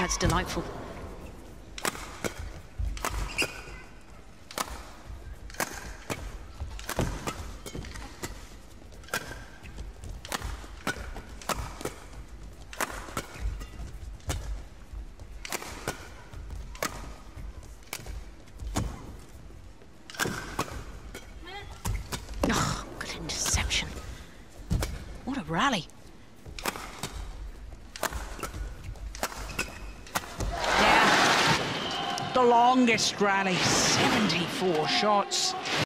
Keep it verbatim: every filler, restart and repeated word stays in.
That's delightful. Oh, good interception. What a rally. Yeah, the longest rally, seventy-four shots.